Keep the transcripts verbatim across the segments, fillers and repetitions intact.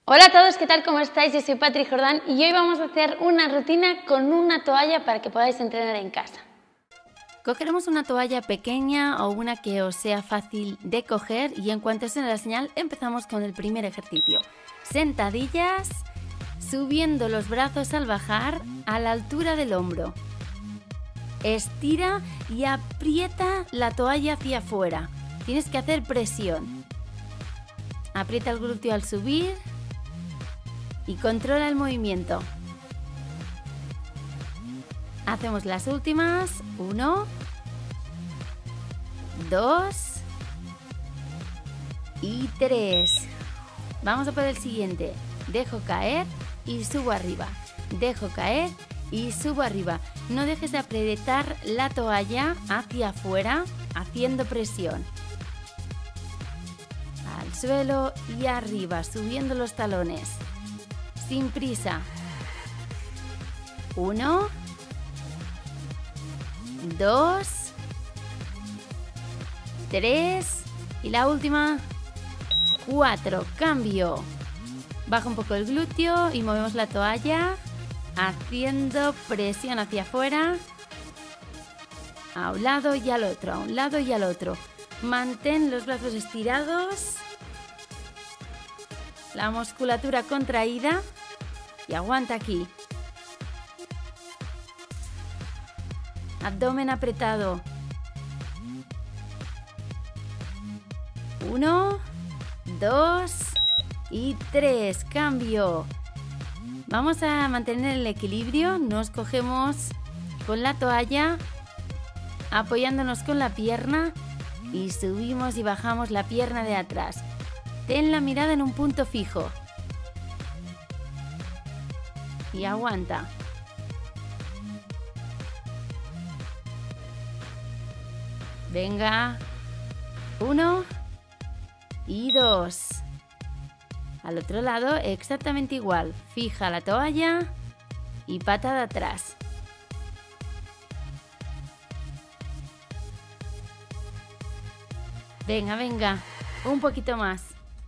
Hola a todos, ¿qué tal? ¿Cómo estáis? Yo soy Patri Jordán y hoy vamos a hacer una rutina con una toalla para que podáis entrenar en casa. Cogeremos una toalla pequeña o una que os sea fácil de coger y en cuanto suene la señal empezamos con el primer ejercicio. Sentadillas, subiendo los brazos al bajar a la altura del hombro. Estira y aprieta la toalla hacia afuera. Tienes que hacer presión. Aprieta el glúteo al subir y controla el movimiento. Hacemos las últimas. Uno, dos y tres. Vamos a por el siguiente. Dejo caer y subo arriba. Dejo caer y subo arriba. No dejes de apretar la toalla hacia afuera, haciendo presión. Al suelo y arriba, subiendo los talones. Sin prisa. Uno, dos, tres y la última, cuatro. Cambio. Baja un poco el glúteo y movemos la toalla haciendo presión hacia afuera, a un lado y al otro, a un lado y al otro. Mantén los brazos estirados, la musculatura contraída y aguanta aquí. Abdomen apretado. Uno, dos y tres. Cambio. Vamos a mantener el equilibrio. Nos cogemos con la toalla, apoyándonos con la pierna y subimos y bajamos la pierna de atrás. Ten la mirada en un punto fijo. Y aguanta. Venga. Uno y dos. Al otro lado exactamente igual. Fija la toalla y patada atrás. Venga, venga. Un poquito más.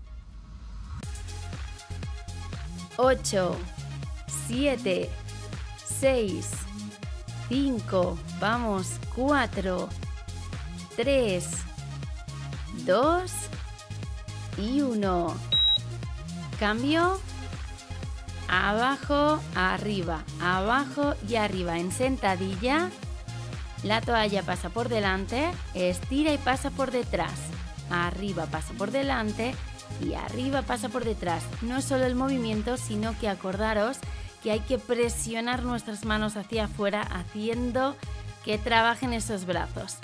Ocho, siete, seis, cinco, vamos, cuatro, tres, dos y uno. Cambio. Abajo, arriba, abajo y arriba. En sentadilla, la toalla pasa por delante, estira y pasa por detrás. Arriba pasa por delante y arriba pasa por detrás. No es solo el movimiento, sino que acordaros que hay que presionar nuestras manos hacia afuera, haciendo que trabajen esos brazos.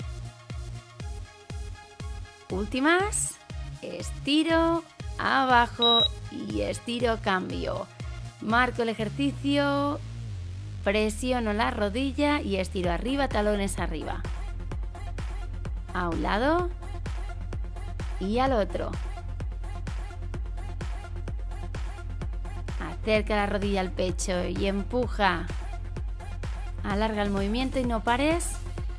Últimas. Estiro, abajo y estiro, cambio. Marco el ejercicio, presiono la rodilla y estiro arriba, talones arriba. A un lado y al otro. Acerca la rodilla al pecho y empuja. Alarga el movimiento y no pares.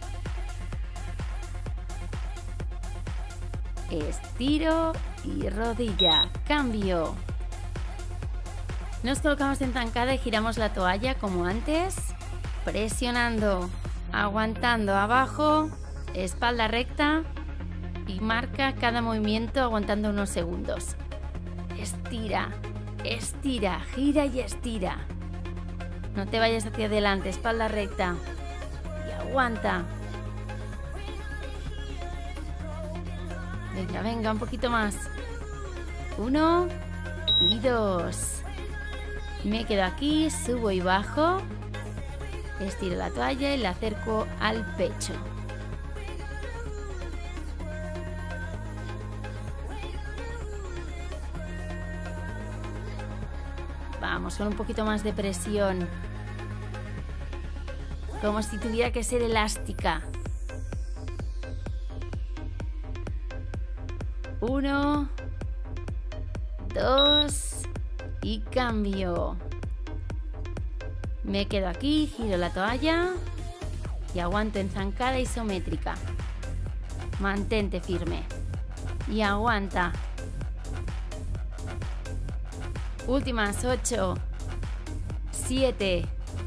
Estiro y rodilla. Cambio. Nos colocamos en zancada y giramos la toalla como antes. Presionando, aguantando abajo, espalda recta y marca cada movimiento aguantando unos segundos. Estira. Estira, gira y estira. No te vayas hacia adelante, espalda recta. Y aguanta. Venga, venga, un poquito más. Uno y dos. Me quedo aquí, subo y bajo. Estiro la toalla y la acerco al pecho. Vamos con un poquito más de presión. Como si tuviera que ser elástica. Uno, dos y cambio. Me quedo aquí, giro la toalla y aguanto en zancada isométrica. Mantente firme y aguanta. Últimas, ocho, siete,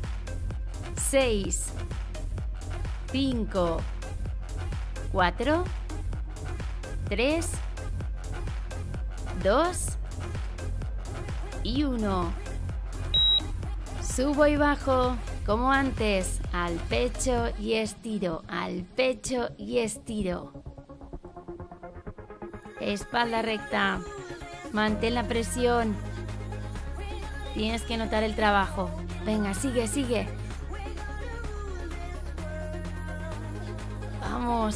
seis, cinco, cuatro, tres, dos y uno. Subo y bajo, como antes, al pecho y estiro, al pecho y estiro. Espalda recta, mantén la presión. Tienes que notar el trabajo. Venga, sigue, sigue. Vamos.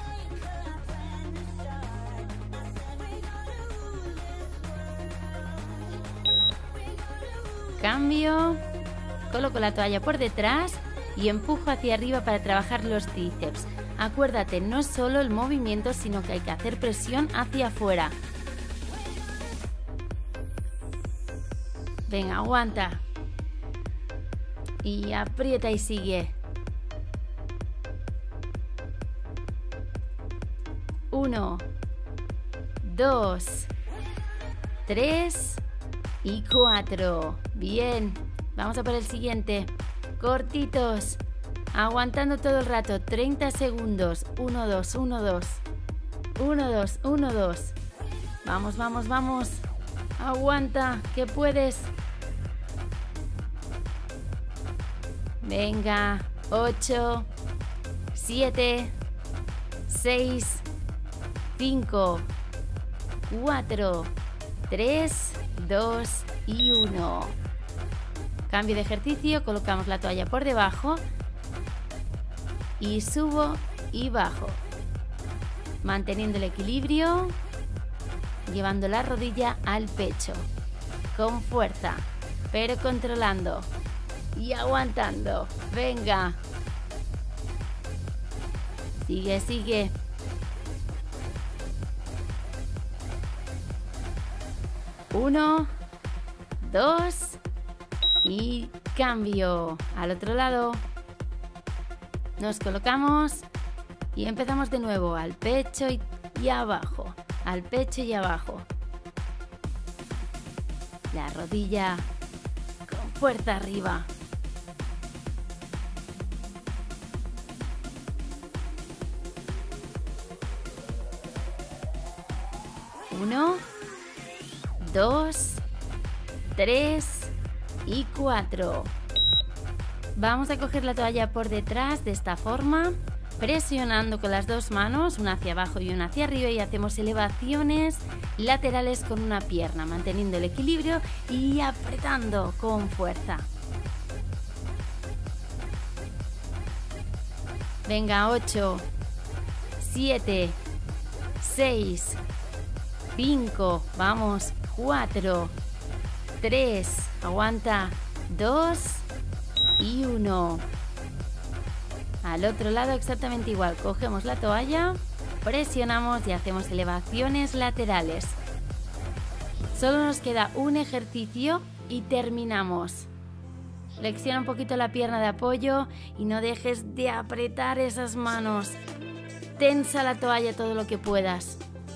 Cambio. Coloco la toalla por detrás y empujo hacia arriba para trabajar los tríceps. Acuérdate, no solo el movimiento, sino que hay que hacer presión hacia afuera. Venga, aguanta. Y aprieta y sigue. Uno, dos, tres y cuatro. Bien. Vamos a por el siguiente. Cortitos. Aguantando todo el rato. treinta segundos. uno, dos, uno, dos. uno, dos, uno, dos. Vamos, vamos, vamos. Aguanta, que puedes. Venga. ocho, siete, seis, cinco, cuatro, tres, dos y uno. Cambio de ejercicio, colocamos la toalla por debajo y subo y bajo, manteniendo el equilibrio, llevando la rodilla al pecho, con fuerza, pero controlando y aguantando. Venga, sigue, sigue. Uno, dos y cambio. Al otro lado. Nos colocamos y empezamos de nuevo al pecho y, y abajo. Al pecho y abajo. La rodilla con fuerza arriba. Uno, dos, tres y cuatro. Vamos a coger la toalla por detrás de esta forma, presionando con las dos manos, una hacia abajo y una hacia arriba, y hacemos elevaciones laterales con una pierna, manteniendo el equilibrio y apretando con fuerza. Venga, ocho, siete, seis, cinco, vamos, cuatro, tres, aguanta, dos y uno. Al otro lado exactamente igual, cogemos la toalla, presionamos y hacemos elevaciones laterales. Solo nos queda un ejercicio y terminamos. Flexiona un poquito la pierna de apoyo y no dejes de apretar esas manos. Tensa la toalla todo lo que puedas.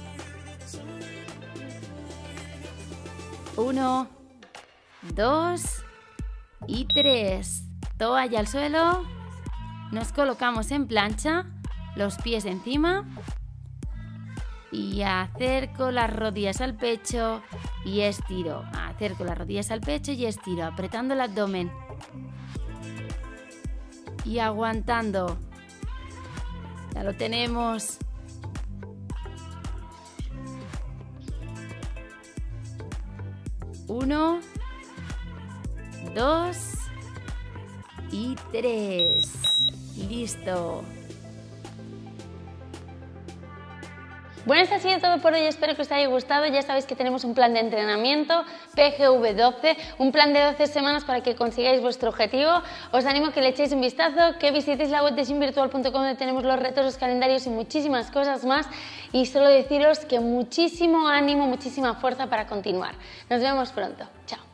Uno, dos y tres. Toalla al suelo. Nos colocamos en plancha, los pies encima y acerco las rodillas al pecho y estiro. Acerco las rodillas al pecho y estiro, apretando el abdomen y aguantando. Ya lo tenemos. Uno, dos y tres. Listo. Bueno, esto ha sido todo por hoy, espero que os haya gustado. Ya sabéis que tenemos un plan de entrenamiento P G V doce, un plan de doce semanas para que consigáis vuestro objetivo. Os animo a que le echéis un vistazo, que visitéis la web de gym virtual punto com, donde tenemos los retos, los calendarios y muchísimas cosas más. Y solo deciros que muchísimo ánimo, muchísima fuerza para continuar. Nos vemos pronto. Chao.